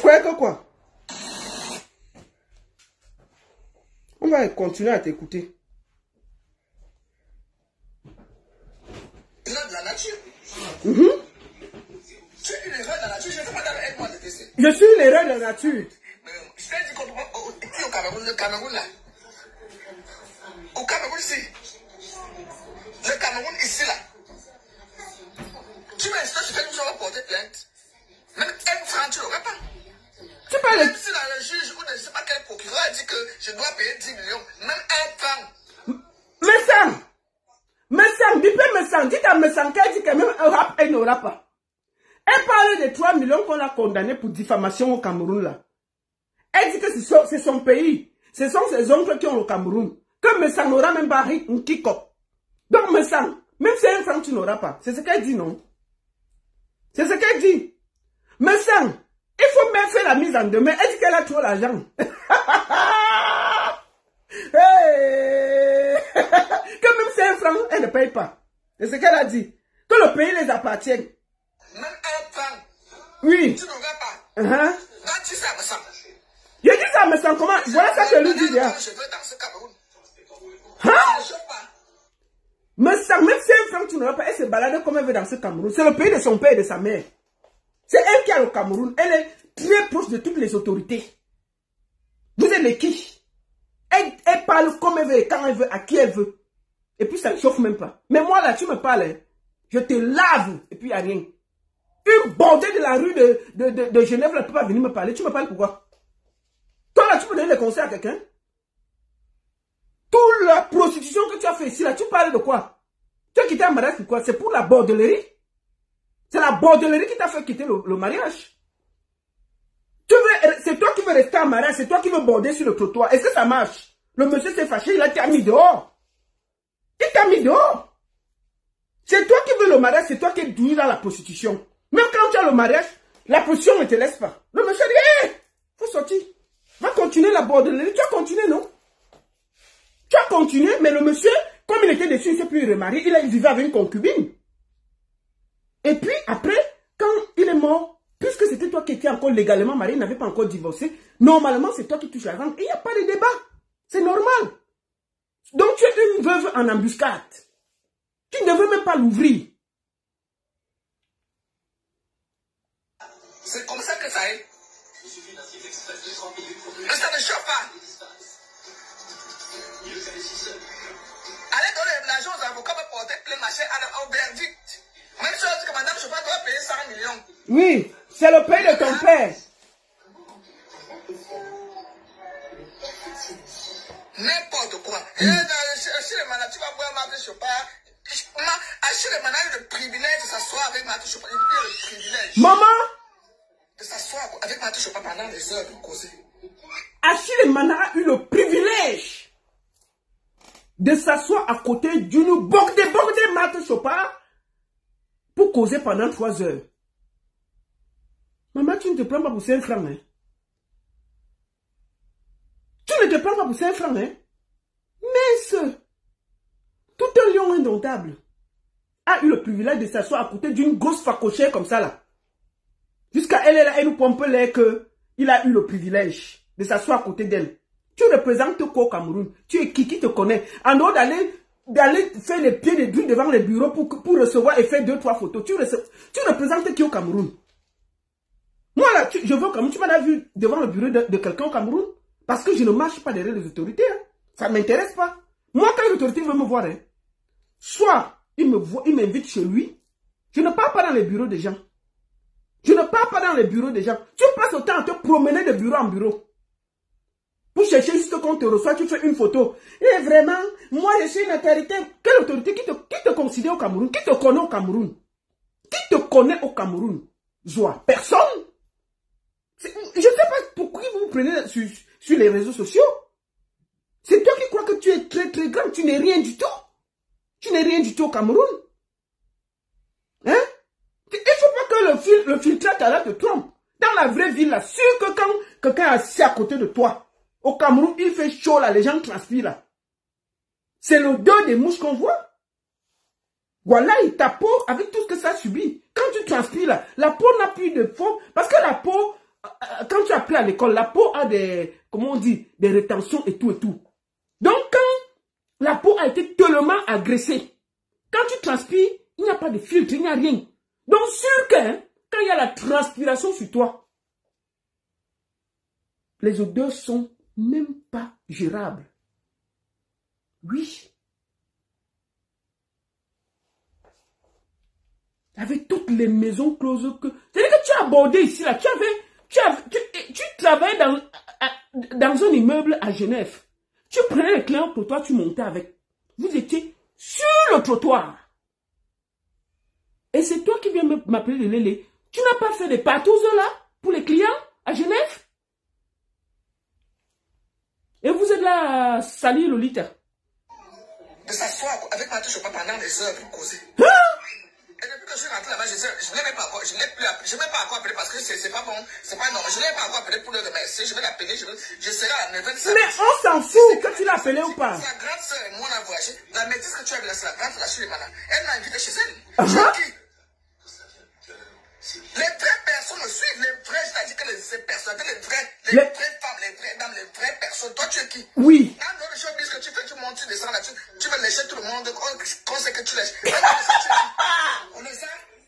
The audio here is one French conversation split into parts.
croyais que quoi? On va continuer à t'écouter. De la nature. Tu es une erreur de la nature. Je ne sais pas avec moi de tester. Je suis une erreur de la nature. Je t'ai dit ici au Cameroun, le Cameroun là. Au Cameroun ici. Le Cameroun ici là. Tu m'instaures, tu fais une chose, on va porter plainte. Même un franc, tu n'auras pas. Tu parles. Même si le juge ou ne sais pas quel procureur a dit que je dois payer 10 millions, même un franc. Messang, dites à Messang qu'elle dit que même un rap, elle n'aura pas. Elle parle de 3 millions qu'on a condamnés pour diffamation au Cameroun là. Elle dit que c'est son pays. Ce sont ses oncles qui ont le Cameroun. Que Messang n'aura même pas un kikop. Donc Messang, même si un franc tu n'auras pas. C'est ce qu'elle dit, non? C'est ce qu'elle dit. Messang, il faut même faire la mise en demeure. Elle dit qu'elle a trop l'argent. Hey! Que même si un franc, elle ne paye pas. C'est ce qu'elle a dit. Que le pays les appartient. Même un franc. Oui. Tu n'auras pas. Va dire ça à Messang. Je dis ça à Messang, comment? Voilà ça que lui dit bien. Je veux dans ce Cameroun. Messang, même si un franc tu n'auras pas, elle se balade comme elle veut dans ce Cameroun. C'est le pays de son père et de sa mère. C'est elle qui a le Cameroun. Elle est très proche de toutes les autorités. Vous êtes les qui? Elle parle comme elle veut et quand elle veut, à qui elle veut. Et puis ça ne chauffe même pas. Mais moi là, tu me parles, hein, je te lave et puis il n'y a rien. Une bordée de la rue de Genève ne peut pas venir me parler. Tu me parles pourquoi? Toi là, tu peux donner des conseils à quelqu'un? Toute la prostitution que tu as fait ici là, tu parles de quoi? Tu as quitté un mariage pour quoi? C'est pour la bordellerie? C'est la bordellerie qui t'a fait quitter le mariage. C'est toi qui veux rester en mariage, c'est toi qui veux border sur le trottoir. Est-ce que ça marche? Le monsieur s'est fâché, il t'a mis dehors. Il t'a mis dehors. C'est toi qui veux le mariage, c'est toi qui es doué dans la prostitution. Même quand tu as le mariage, la prostitution ne te laisse pas. Le monsieur dit, hé, faut sortir. Va continuer la bordellerie. Tu as continué, non? Tu as continué, mais le monsieur, comme il était déçu, il ne s'est plus remarié, il vivait avec une concubine. Et puis, après, quand il est mort, puisque c'était toi qui étais encore légalement marié, il n'avait pas encore divorcé, normalement, c'est toi qui touches la rente. Et il n'y a pas de débat. C'est normal. Donc, tu es une veuve en embuscade. Tu ne veux même pas l'ouvrir. C'est comme ça que ça est. Mais ça ne chauffe pas. Allez donner l'argent aux avocats pour porter plein machin au verdict. Même chose que madame Chopin doit payer 100 millions. Oui, c'est le pays de ton père. N'importe quoi. Chez les malades, tu vas voir Marthe Chopin. Chez les malades, il a eu le privilège de s'asseoir avec Marthe Chopin. Il a eu le privilège. Maman? De s'asseoir avec Marthe Chopin pendant des heures pour causer. Achille Manara a eu le privilège de s'asseoir à côté d'une bordée Marthe Chopin pour causer pendant 3 heures. Maman, tu ne te prends pas pour 5 francs, hein? Tu ne te prends pas pour 5 francs, hein? Mais tout un lion indomptable a eu le privilège de s'asseoir à côté d'une grosse facochère comme ça, là. Jusqu'à elle, elle nous pompe l'air qu'il a eu le privilège de s'asseoir à côté d'elle. Tu représentes quoi au Cameroun? Tu es qui te connaît? En dehors d'aller faire les pieds de druides devant les bureaux pour recevoir et faire 2-3 photos. Tu représentes qui au Cameroun? Moi là, je veux au Cameroun. Tu m'as vu devant le bureau de quelqu'un au Cameroun? Parce que je ne marche pas derrière les autorités. Hein. Ça ne m'intéresse pas. Moi, quand l'autorité veut me voir, hein, soit il m'invite chez lui. Je ne pars pas dans les bureaux des gens. Je ne pars pas dans les bureaux des gens. Tu passes autant à te promener de bureau en bureau. Pour chercher juste qu'on te reçoit, tu fais une photo. Et vraiment, moi je suis une autorité. Quelle autorité qui te considère au Cameroun? Qui te connaît au Cameroun? Qui te connaît au Cameroun? Joie. Personne. Je ne sais pas pourquoi vous vous prenez sur les réseaux sociaux. C'est toi qui crois que tu es très très grand. Tu n'es rien du tout. Tu n'es rien du tout au Cameroun. Hein? Il ne faut pas que le filtrate là te trompe. Dans la vraie vie, là, sûr que quand quelqu'un est assis à côté de toi, au Cameroun, il fait chaud là, les gens transpirent là. C'est l'odeur des mouches qu'on voit. Voilà, ta peau, avec tout ce que ça subit, quand tu transpires là, la peau n'a plus de fond, parce que la peau quand tu as pris à l'école, la peau a des, comment on dit, des rétentions et tout et tout. Donc, quand la peau a été tellement agressée, quand tu transpires, il n'y a pas de filtre, il n'y a rien. Donc, sûr que, hein, quand il y a la transpiration sur toi, les odeurs sont même pas gérables. Oui. Avec toutes les maisons closes que... C'est-à-dire que tu as abordé ici, là. Tu travaillais dans un immeuble à Genève. Tu prenais les clients pour toi, tu montais avec. Vous étiez sur le trottoir. Et c'est toi qui viens m'appeler le lélé. Tu n'as pas fait des partous là pour les clients à Genève? Et vous êtes là à salir Lolita. De s'asseoir avec ma touche pas pendant des heures pour causer. Hein? Et depuis que je suis rentré là-bas, je ne l'ai même pas encore, je n'ai même pas encore appelé parce que c'est pas bon, c'est pas normal. Je ne l'ai pas encore appelé pour le remercier, je vais l'appeler, je serai à 9h. Mais on s'en fout que tu l'as appelé ou pas. C'est la grande sœur et moi on a voyagé. La maîtresse que tu as vue là, c'est la grande sœur, la Sulemana. Elle m'a invité chez elle. Qui? Les vraies personnes me suivent, les vraies, c'est-à-dire que ces personnes, les vraies femmes, les vraies dames, les vraies personnes. Toi, tu es qui? Oui. Dans le showbiz que tu fais, tu montes, tu descends là-dessus, tu veux lécher tout le monde, qu'on sait que tu lèches. On est ça?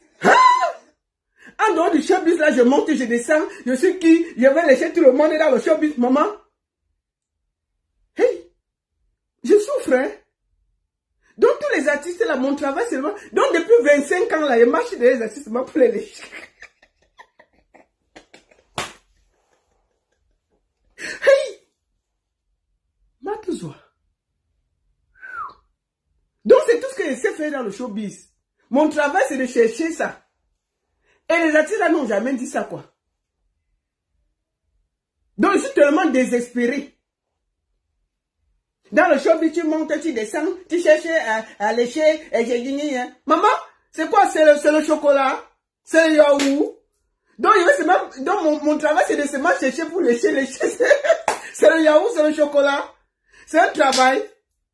En dehors du showbiz, là, je monte, je descends, je suis qui? Je vais lécher tout le monde dans le showbiz, maman. Hey, je souffre, hein. Donc, tous les artistes, là, mon travail, c'est vraiment... Donc, depuis 25 ans, là, je marche des artistes pour les lécher. Hey! Matouzoua. Donc, c'est tout ce que je sais faire dans le showbiz. Mon travail, c'est de chercher ça. Et les artistes, là, n'ont jamais dit ça, quoi. Donc, je suis tellement désespéré. Dans le showbiz, tu montes, tu descends, tu cherches à lécher, et j'ai dit, hein. Maman, c'est quoi? C'est le chocolat? C'est le yaourt? Donc, mon travail, c'est de seulement chercher pour lécher. C'est le yaourt, c'est le chocolat. C'est un travail.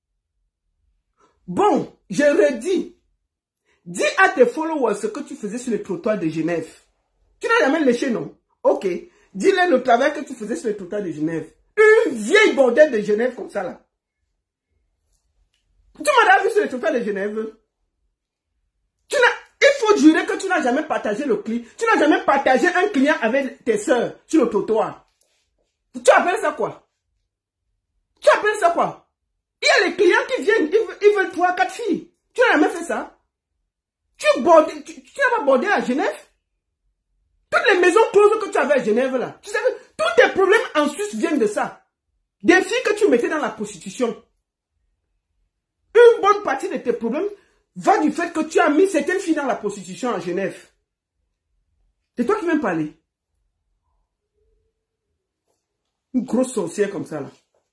Bon, je redis. Dis à tes followers ce que tu faisais sur le trottoir de Genève. Tu n'as jamais léché, non? Ok. Dis-leur le travail que tu faisais sur le trottoir de Genève. Une vieille bordelle de Genève comme ça, là. Tu m'as vu sur le trottoir de Genève. Il faut jurer que tu n'as jamais partagé le client. Tu n'as jamais partagé un client avec tes soeurs sur le trottoir. Tu appelles ça quoi? Tu appelles ça quoi? Il y a les clients qui viennent, ils veulent 3, 4 filles. Tu n'as jamais fait ça? Tu n'as pas bordé à Genève? Toutes les maisons closes que tu avais à Genève là. Tu sais que tous tes problèmes en Suisse viennent de ça. Des filles que tu mettais dans la prostitution. Une bonne partie de tes problèmes va du fait que tu as mis certaines filles dans la prostitution à Genève. C'est toi qui viens me parler. Une grosse sorcière comme ça là.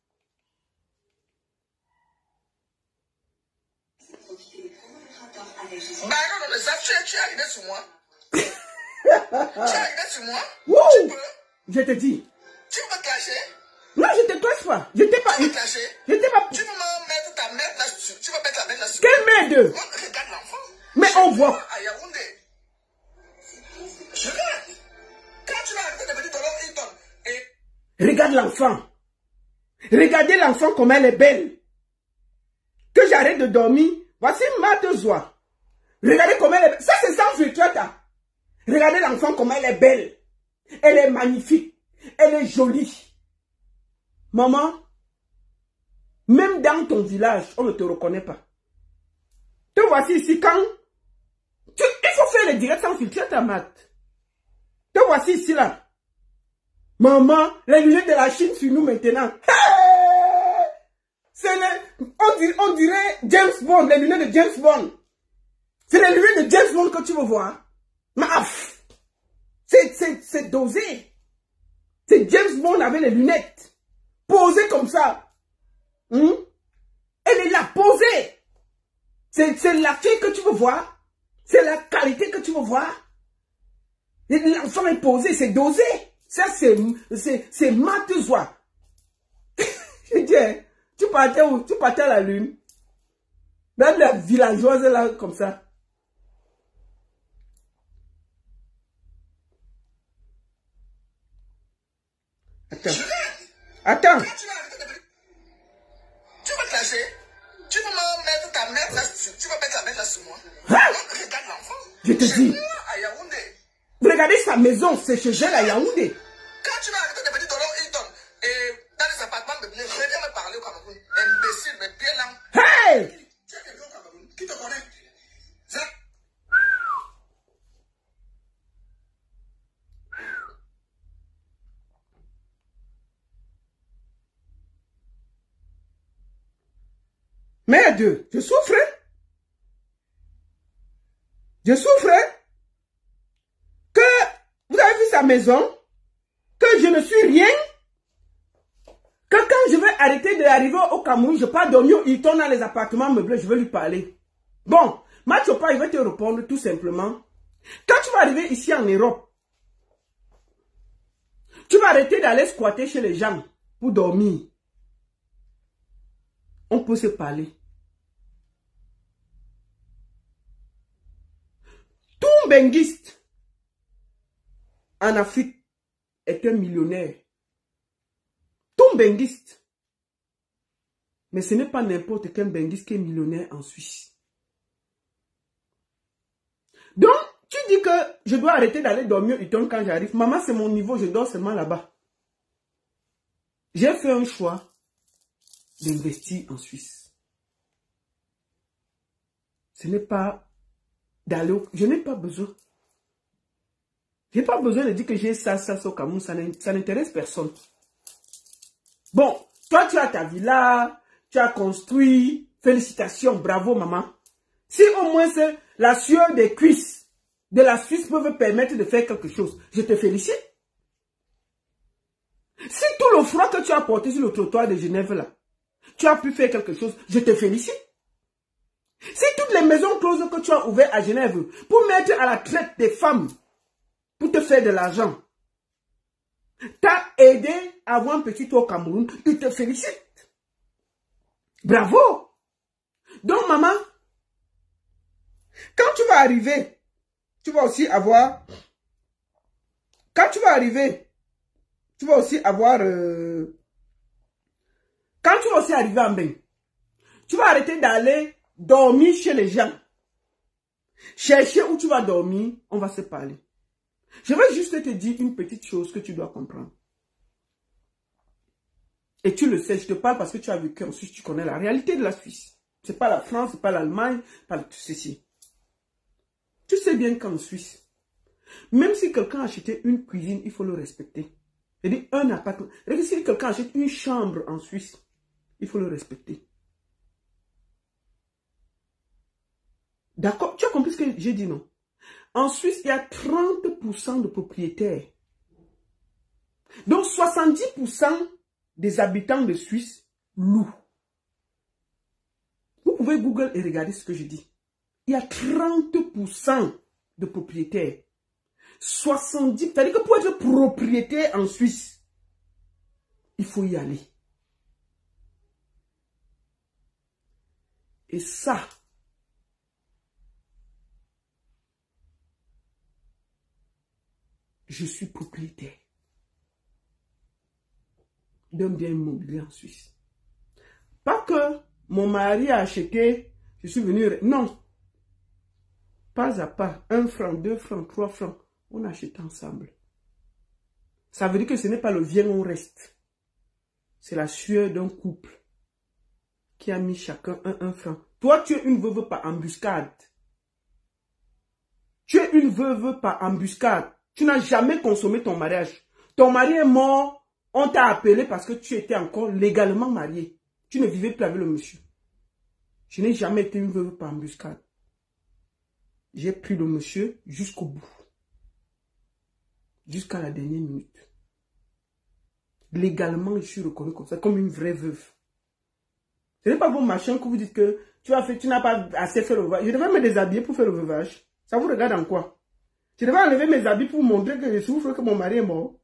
Bah non, mais ça, tu es arrivé sur moi. Tu es arrivé sur moi. Wow. Tu peux. Je te dis. Tu veux me clasher? Non, je te classe pas. Je t'ai pas. Tu veux me clasher? Je t'ai pas. Tu veux me mettre ta merde là-dessus? Tu veux mettre la merde là-dessus? Quelle merde? Regarde l'enfant. Mais on voit. À Yaoundé. Regarde. Quand tu vas arrêter de venir dans l'autre Hilton. Et... Regarde l'enfant. Regardez l'enfant comme elle est belle. Que j'arrête de dormir. Voici Matouzoua. Regardez comment elle est belle. Ça, c'est sans filtre. Regardez l'enfant comme elle est belle. Elle est magnifique. Elle est jolie. Maman, même dans ton village, on ne te reconnaît pas. Te voici ici quand... il faut faire les directs sans filtrer ta mat. Te voici ici là. Maman, les lunettes de la Chine sur nous maintenant. Hey! C'est on dirait James Bond, les lunettes de James Bond. C'est les lunettes de James Bond que tu veux voir. Maf! C'est dosé. C'est James Bond avec les lunettes. Posé comme ça. Elle est là, posée. C'est la fille que tu veux voir. C'est la qualité que tu veux voir. L'enfant est posé, c'est dosé. Ça, c'est Matouzoua. Je dis, tu partais où? Tu partais à la lune. Dans la villageoise là, comme ça. Attends. Attends. Tu vas clasher. Tu vas me mettre ta mère là. Tu vas mettre ta mère là sur moi. Hein? Regarde l'enfant. Je te dis. À Yaoundé. Regardez sa maison, c'est chez elle à Yaoundé. Quand tu vas arrêter de venir dans Hilton et dans les appartements de Blé, viens me parler au Cameroun. Imbécile, mais bien là. Hey! Tu as quelqu'un au Cameroun qui te connaît? Ça. Merde, je souffre. Je souffre. Que vous avez vu sa maison, que je ne suis rien, que quand je vais arrêter d'arriver au Cameroun, je pars dormir au Hilton dans les appartements meublés, je vais lui parler. Bon, Machopa, il va te répondre tout simplement. Quand tu vas arriver ici en Europe, tu vas arrêter d'aller squatter chez les gens pour dormir. On peut se parler. Tout benguiste en Afrique est un millionnaire. Tout benguiste. Mais ce n'est pas n'importe quel benguiste qui est millionnaire en Suisse. Donc, tu dis que je dois arrêter d'aller dormir au Hilton quand j'arrive. Maman, c'est mon niveau, je dors seulement là-bas. J'ai fait un choix d'investir en Suisse. Ce n'est pas d'aller au... Je n'ai pas besoin. Je n'ai pas besoin de dire que j'ai ça au Cameroun. Ça n'intéresse personne. Bon, toi, tu as ta villa, tu as construit. Félicitations, bravo, maman. Si au moins la sueur des cuisses de la Suisse peut me permettre de faire quelque chose, je te félicite. Si tout le froid que tu as porté sur le trottoir de Genève, là, tu as pu faire quelque chose, je te félicite. Si toutes les maisons closes que tu as ouvertes à Genève pour mettre à la traite des femmes, pour te faire de l'argent, t'as aidé à avoir un petit tour au Cameroun, je te félicite. Bravo. Donc, maman, quand tu vas arriver, tu vas aussi avoir... Quand tu vas arriver, tu vas aussi avoir... Quand tu vas aussi arriver en bain, tu vas arrêter d'aller dormir chez les gens. Chercher où tu vas dormir, on va se parler. Je vais juste te dire une petite chose que tu dois comprendre. Et tu le sais, je te parle parce que tu as vécu en Suisse, tu connais la réalité de la Suisse. Ce n'est pas la France, ce n'est pas l'Allemagne, pas tout ceci. Tu sais bien qu'en Suisse, même si quelqu'un a acheté une cuisine, il faut le respecter. C'est-à-dire un appartement. Si quelqu'un achète une chambre en Suisse, il faut le respecter. D'accord? Tu as compris ce que j'ai dit, non? En Suisse, il y a 30% de propriétaires. Donc 70% des habitants de Suisse louent. Vous pouvez Google et regarder ce que je dis. Il y a 30% de propriétaires. 70%. C'est-à-dire que pour être propriétaire en Suisse, il faut y aller. Et ça, je suis propriétaire d'un bien immobilier en Suisse. Pas que mon mari a acheté, je suis venu... Non. Pas à pas. 1 franc, 2 francs, 3 francs. On achète ensemble. Ça veut dire que ce n'est pas le viens, on reste. C'est la sueur d'un couple qui a mis chacun 1 franc. Toi, tu es une veuve par embuscade. Tu es une veuve par embuscade. Tu n'as jamais consommé ton mariage. Ton mari est mort. On t'a appelé parce que tu étais encore légalement marié. Tu ne vivais plus avec le monsieur. Je n'ai jamais été une veuve par embuscade. J'ai pris le monsieur jusqu'au bout. Jusqu'à la dernière minute. Légalement, je suis reconnue comme ça, comme une vraie veuve. Ce n'est pas vos machins que vous dites que tu n'as pas assez fait le veuvage. Je devais me déshabiller pour faire le veuvage. Ça vous regarde en quoi? Je devais enlever mes habits pour montrer que je souffre, que mon mari est mort.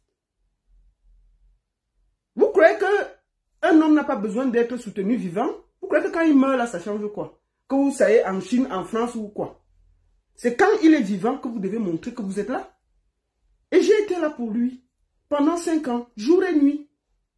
Vous croyez qu'un homme n'a pas besoin d'être soutenu vivant? Vous croyez que quand il meurt là, ça change quoi? Que vous soyez en Chine, en France ou quoi? C'est quand il est vivant que vous devez montrer que vous êtes là. Et j'ai été là pour lui. pendant 5 ans, jour et nuit.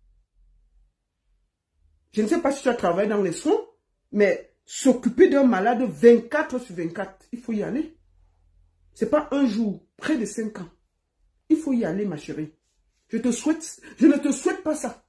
Je ne sais pas si tu as travaillé dans les soins, mais s'occuper d'un malade 24 sur 24, il faut y aller. Ce n'est pas un jour, près de 5 ans. Il faut y aller, ma chérie. Je ne te souhaite pas ça.